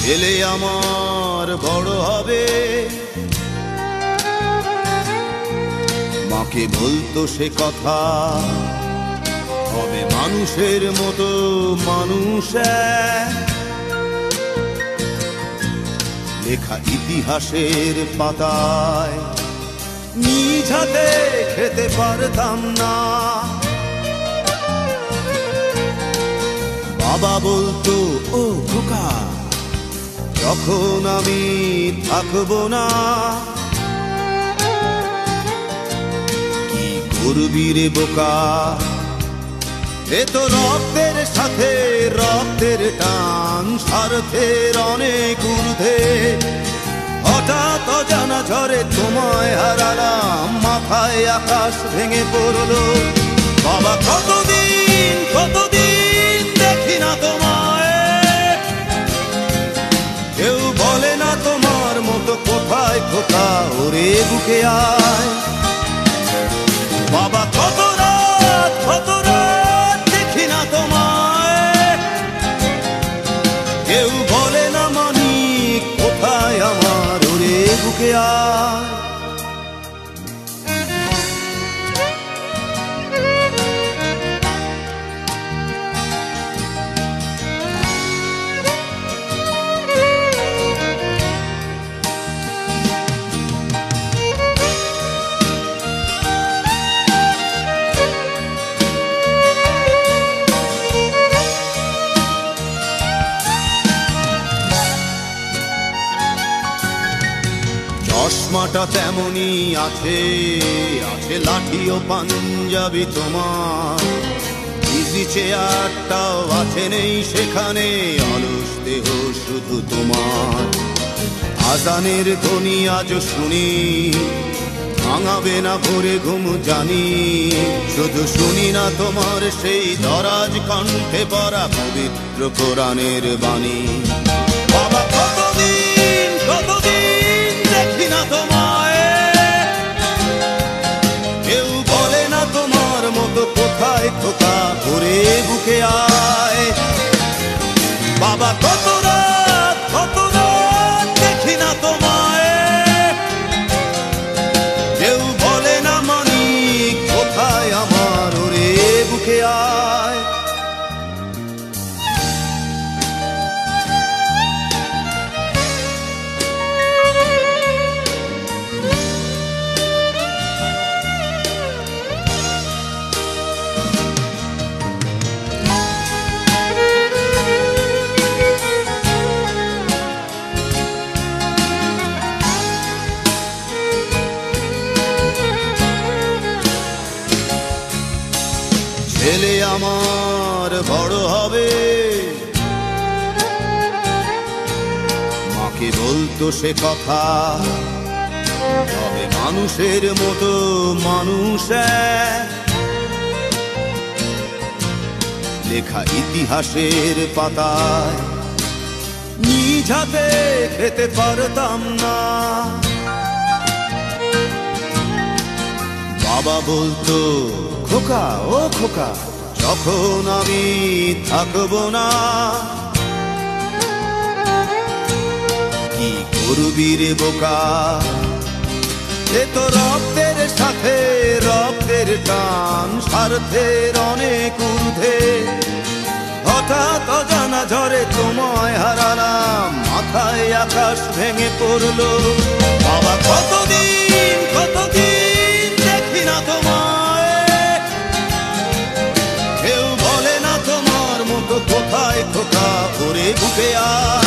ছেলে আমার বড় হবে, মাকে বলতো সে কথা, হবে মানুষের মতো মানুষ। লেখা ইতিহাসের পাতায় নিজ হাতে খেতে পারতাম না। বাবা বলতো, ও খোকা, যখন আমি থাকবো না, কি করবি রে বোকা, এ তো রক্তের সাথে রক্তের টান, স্বার্থের অনেক ঊর্ধ্বে। হঠাৎ অজানা ঝড়ে তোমায় হারালাম, মাথায় আকাশ ভেঙে পড়লো। বাবা কতদিন কতদিন দেখি না তোমায়, কেউ বলে না তোমার মতো কোথায় খোকা, ওরে বুকে আয়। বাবা কত রাত দেখি না তোমায়, কেউ বলে না মানিক কোথায় আমার, ওরে বুকে আয়। চশমাটা তেমনি আছে, আছে লাঠি ও পাঞ্জাবি তোমার, ইজি চেয়ারটাও আছে নেই সেখানে, অলস দেহ শুধু তোমার। আজানের ধ্বনি আজ শুনি, ভাঙাবে না ভোরে ঘুম জানি, শুধু শুনি না তোমার সেই দরাজ কণ্ঠে পড়া পবিত্র কোরআনের বাণী। বাবা কতদিন কতদিন দেখি না তোমায়, কেউ বলে না তোমার মতো কোথায় খোকা, ওরে বুকে আয়। বাবা কত রাত দেখি না তোমায়, কেউ বলে না মানিক কোথায় আমার, ওরে বুকে আয়। ছেলে আমার বড় হবে, মাকে বলতো সে কথা, হবে মানুষের মতো মানুষ। লেখা ইতিহাসের পাতায় নিজ হাতে খেতে পারতাম না। বাবা বলতো, খোকা ও খোকা, যখন আমি থাকবো না, কি করবি রে বোকা, এ তো রক্তের সাথে রক্তের টান, স্বার্থের অনেক ঊর্ধ্বে। হঠাৎ অজানা ঝড়ে তোমায় হারালাম, মাথায় আকাশ ভেঙে পড়লো। বাবা কতদিন কতদিন দেখি না তোমায়, কেউ বলে না তোমার মতো কোথায় খোকা, ওরে বুকে আয়।